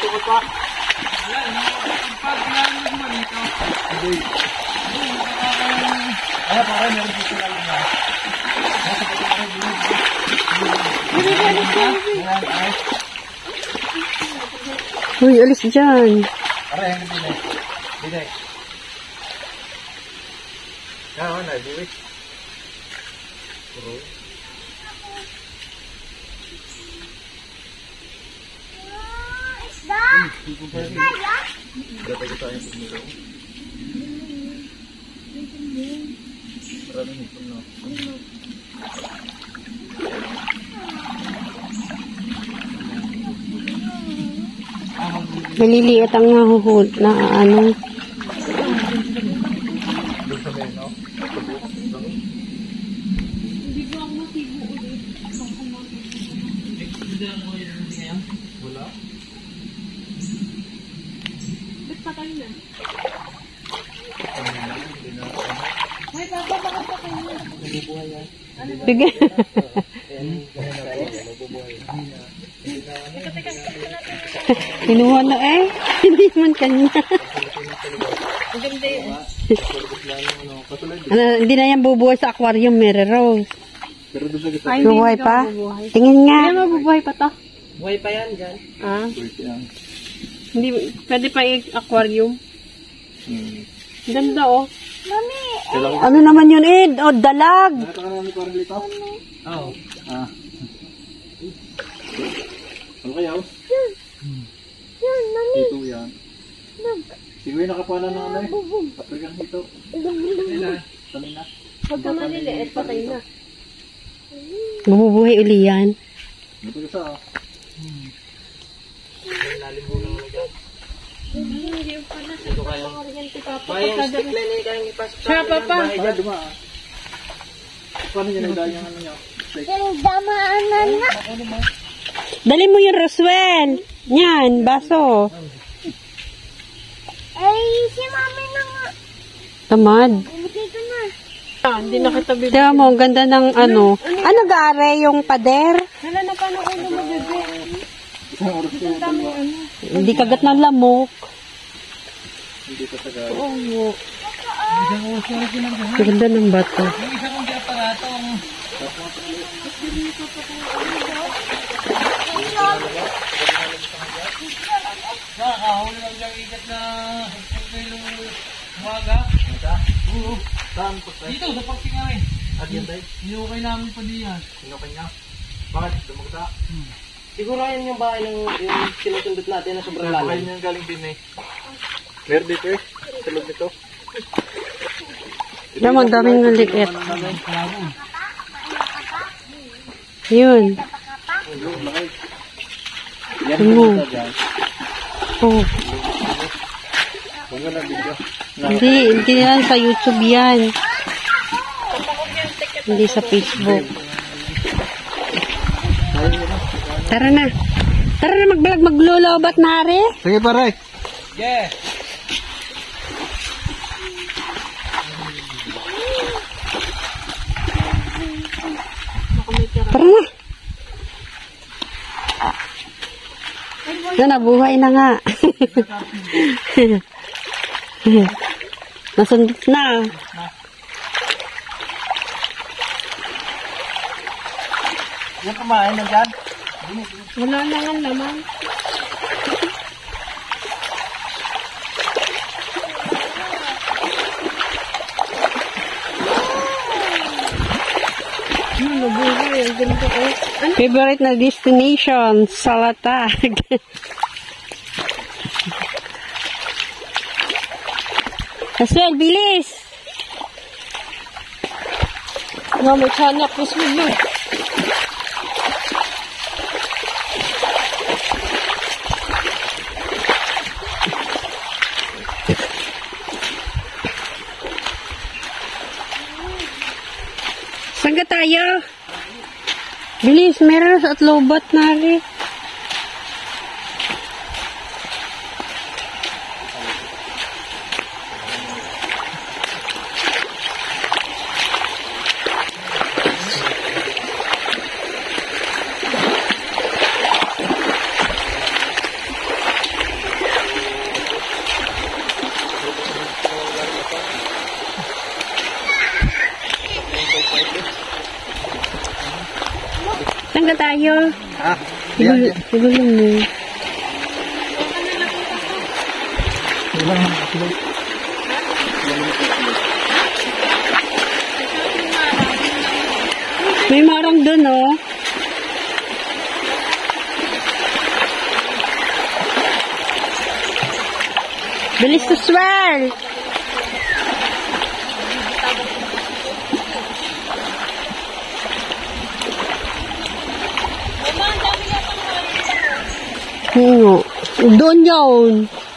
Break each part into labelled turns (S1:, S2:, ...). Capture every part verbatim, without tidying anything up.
S1: ko pa.
S2: Pag lang naman ito.
S1: Hindi. Ay, para meron dito lang na.
S3: Uy, alis dyan.
S1: Para yung binay. Binay. Kaya na, buwit. Puro.
S4: Isda! Kaya?
S1: Dapat ko tayo pumulong. Maraming hipon na.
S3: Maliliit ang nahuhul na ano.
S1: Doon sa may, no?
S2: Hindi ko ako matigo ulit. Hindi ako yun ngayon.
S1: Wala.
S2: Ba't patay na? May papa, bakit patay na?
S1: Nabubuhay yan.
S3: Sige. Kinuha na eh. Hindi man kanya.
S2: Ang ganda yun.
S3: Ano, hindi na yan bubuhay sa aquarium, Mary Rose.
S1: Pero doon sa gitna.
S2: Ay,
S3: Bubuhay
S2: hindi
S3: pa?
S2: ka mabubuhay.
S3: Tingin nga.
S2: Hindi mabubuhay pa to.
S5: Buhay pa yan dyan.
S2: Ah,
S1: Wait yan.
S2: hindi, pwede pa i-aquarium.
S1: Hmm.
S2: Ganda oh.
S4: Mami,
S1: Kailangan
S3: Ano naman yun eh? O, dalag.
S1: nakita ka naman ni Parang Lito?
S5: Oo.
S1: Ah. Ano kaya? oh?
S4: yun, mami.
S1: Ito yan. Siguro yung nakapalan ng ano eh. Patrigan hito. Kanina.
S2: Pagka maliliit, patay na.
S3: Bumubuhay uli yan.
S1: Ito isa ah.
S5: Lalim mo lang dyan.
S2: Hindi yung pala sa
S5: Ito kayang...
S2: kuryente papa.
S5: May stick line eh kayang ipasok sa
S2: Siya, papa.
S5: bahay
S1: Ay,
S5: dyan.
S1: duma ah. Paano niya nagdaan yung ano niya? Steak.
S4: Yung damaanan na.
S3: Dali mo yung Roswell. Yan, baso.
S4: Ay, si mami na nga.
S3: Tamad.
S4: Ibigay ko na.
S2: Ah, hindi na kita bibig.
S3: Diba mo, ang ganda ng ano. Ano gaare yung pader?
S2: Hala na paano ko lumabibig?
S1: Isang oras ko yung dalawa.
S3: Hindi kagat ng lamok.
S1: Hindi ka tagal.
S3: Oo. Ang ganda ng bato.
S2: Yung isa kong aparato. Nakakahuli lang diyang ikat na nung umaga. Oo.
S1: Saan po tayo?
S2: Dito, sa pagtingay.
S1: At yan tayo?
S2: Inukay namin pa diyan.
S1: Sinukay niya? Bakit? Dumagta?
S5: Siguro yan yung bahay ng yung sinusundot natin na sobrang
S1: Bakit
S5: lalim.
S1: niya galing din eh? Meron dito eh. Sa loob nito.
S3: Diba mo, ang daming maliit. Yun.
S1: Yan
S3: Ano?
S1: po dyan.
S3: Oh.
S1: Huwag na video.
S3: Hindi, hindi yan sa YouTube yan. Hindi sa Facebook. Tara na. Tara na mag-vlog, maglulubat na rin.
S1: Sige pare.
S2: Yeah.
S3: Tara na. Yan, nabuhay na nga. Nasundot na.
S1: Yan kumain na dyan.
S2: Wala na nga naman. Hmm, nabuhay. Ang ganito ko. Ano?
S3: Favorite na destination, Salatag. Aswell, bilis!
S2: Nga, may tiyanak. Mas mo yun.
S3: Saan ka tayo? Bilis, meron at lobat na rin. tayo.
S1: Ha? Yan, yan.
S3: Sigulong mo.
S1: Ilang kilo?
S3: May marang dun, oh. Bilis to swirl. Oo. Doon yun.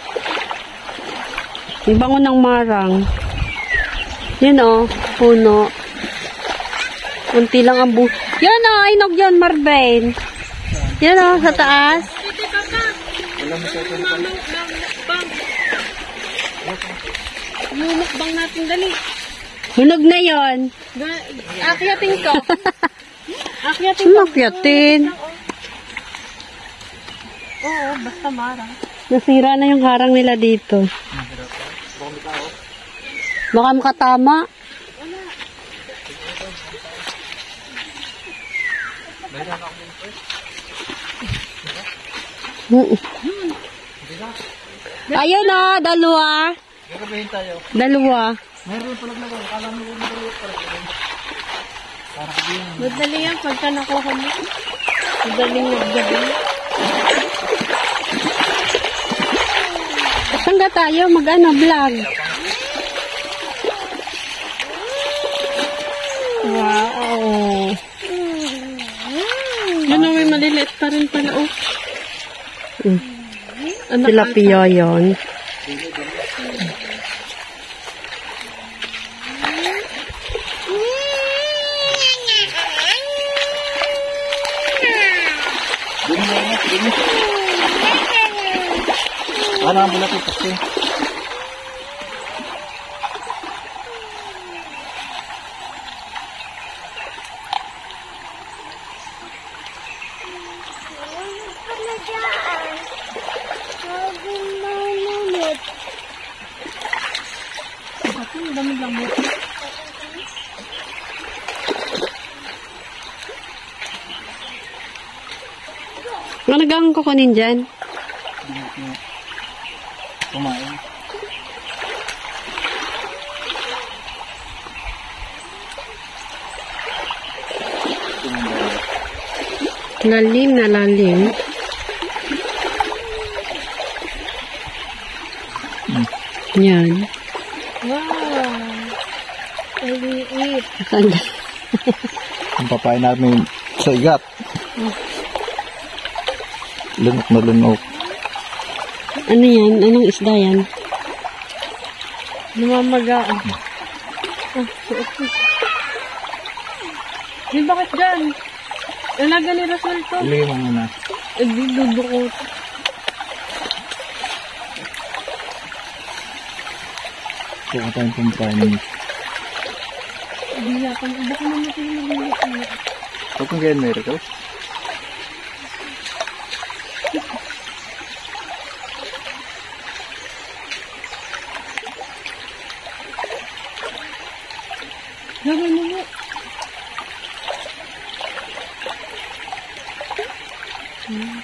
S3: Yung bango ng marang. Yun o, puno. Kunti lang ang bu... Yan o, inog yun, Marvin. Yan o, sa taas.
S2: Mumukbang natin dali.
S3: Hunog na yon.
S2: Akyatin ko. Akyatin ko.
S3: Makyatin.
S2: Oo, basta marang.
S3: Nasira na yung harang nila dito. Baka makatama. Ayun na, dalawa.
S1: Gagabihin tayo.
S3: Dalawa.
S1: Meron pa naglagay. Akala mo yung naglagay pa rin. Para kabihin.
S2: Madali yan pagka nakuha mo. Madaling naggabi.
S3: Saan ka tayo? Mag-ano, vlog? Wow.
S2: Yan o, may maliliit pa rin pala. Oh.
S3: Mm.
S2: Anak
S3: Tilapia yun.
S1: Dumi na yan. Dumi. Ano ang bulat ito? Kasi.
S4: Ano dyan? Sabi mo ulit.
S2: Ang dami lamot.
S3: Ano gawin ko kunin dyan?
S1: Kumain.
S3: Lalim na lalim. Yan.
S2: Wow. Maliit.
S1: Ang papain namin sa igat. Lunok na lunok.
S3: Ano yan? Anong isda yan?
S2: Namamagaan. Ah, suot ko. Di bakit dyan? Alaga ni Rosel to.
S1: Ilagay mo muna.
S2: Eh, di dudukot.
S1: Kuha tayong kumpranin.
S2: Hindi natin. Baka naman yung mag-iit.
S1: Huwag kang ganyan, Miracle.
S2: Gawin mo mo. Hmm.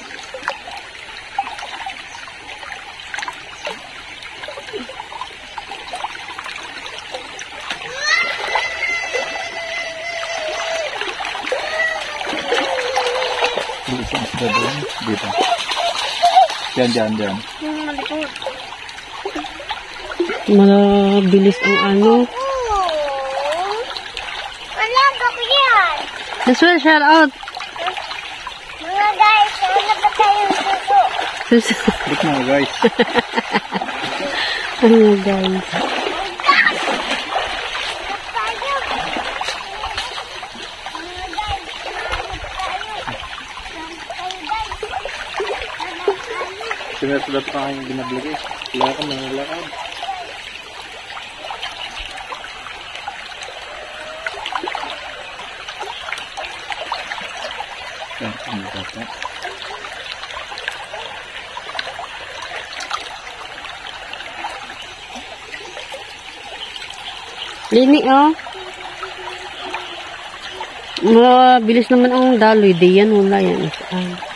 S1: Isang isda doon. Dito. Diyan, diyan, diyan.
S2: Yung malikot.
S3: Mabilis ang ano.
S4: Alaga ko yan.
S3: This will shout out.
S4: Mga guys, ano ba tayong suso?
S1: Look mga guys.
S3: Ano guys?
S4: Tayo. Mga guys, hanap tayo. Tayo guys. Hanap tayo.
S1: Sinulat pa kayong binablagay. Lakad na lakad. Yan, ang bata.
S3: Lini oh. Mabilis naman ang daloy. Di yan, wala yan. Saan?